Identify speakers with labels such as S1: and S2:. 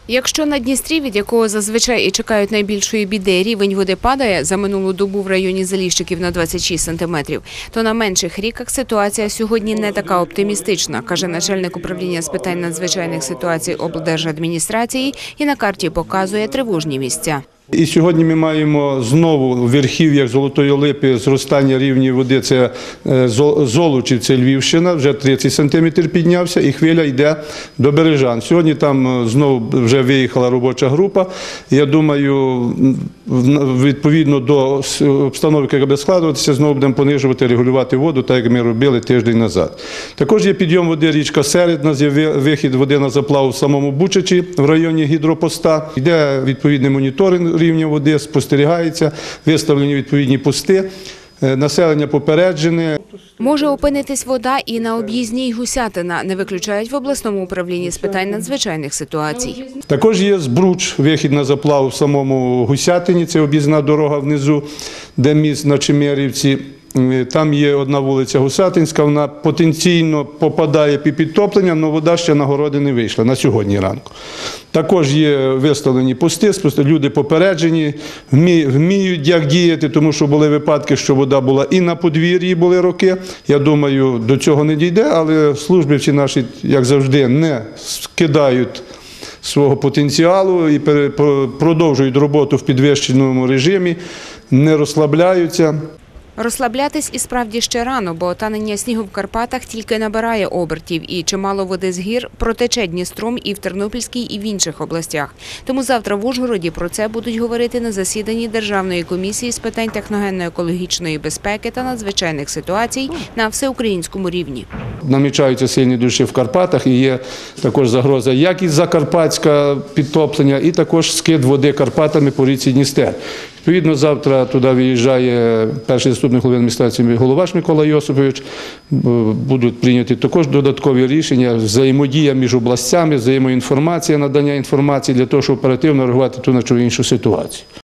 S1: Якщо на Дністрі, від якого зазвичай і чекають найбільшої біди, рівень води падає за минулу добу в районі Заліщиків на 26 сантиметрів, то на менших ріках ситуація сьогодні не така оптимістична, каже начальник управління з питань надзвичайних ситуацій облдержадміністрації, і на карті показує тривожні місця.
S2: І сьогодні ми маємо знову в верхів'ях Золотої Липи зростання рівня води, це Золочів, це Львівщина, вже 30 сантиметрів піднявся, і хвиля йде до Бережан. Сьогодні там знову вже виїхала робоча група. Я думаю, відповідно до обстановки, яка буде складуватися, знову будемо понижувати, регулювати воду, так як ми робили тиждень назад. Також є підйом води річка Серед, у нас є вихід води на заплав в самому Бучачі, в районі гідропоста. Йде відповідний моніторинг рівня води, спостерігається, виставлені відповідні пости, населення попереджене.
S1: Може опинитись вода і на об'їзній Гусятина, не виключають в обласному управлінні з питань надзвичайних ситуацій.
S2: Також є Збруч, вихід на заплав в самому Гусятині, це об'їзна дорога внизу, де міст на Чемерівці. Там є одна вулиця Гусятинська, вона потенційно попадає під підтоплення, але вода ще на городи не вийшла на сьогодні ранку. Також є виставлені пости, люди попереджені, вміють як діяти, тому що були випадки, що вода була і на подвір'ї, були роки. Я думаю, до цього не дійде, але службівці наші, як завжди, не скидають свого потенціалу і продовжують роботу в підвищеному режимі, не розслабляються.
S1: Розслаблятись і справді ще рано, бо танення снігу в Карпатах тільки набирає обертів, і чимало води з гір протече Дністром і в Тернопільській, і в інших областях. Тому завтра в Ужгороді про це будуть говорити на засіданні Державної комісії з питань техногенно-екологічної безпеки та надзвичайних ситуацій на всеукраїнському рівні.
S2: Намічаються сильні дощі в Карпатах, і є також загроза як із Закарпатська підтоплення, і також скид води Карпатами по річці Дністер. Відповідно, завтра туди виїжджає перший заступник голови адміністрації Головаш Микола Йосипович. Будуть прийняті також додаткові рішення, взаємодія між областями, взаємоінформація, надання інформації для того, щоб оперативно реагувати ту на іншу ситуацію.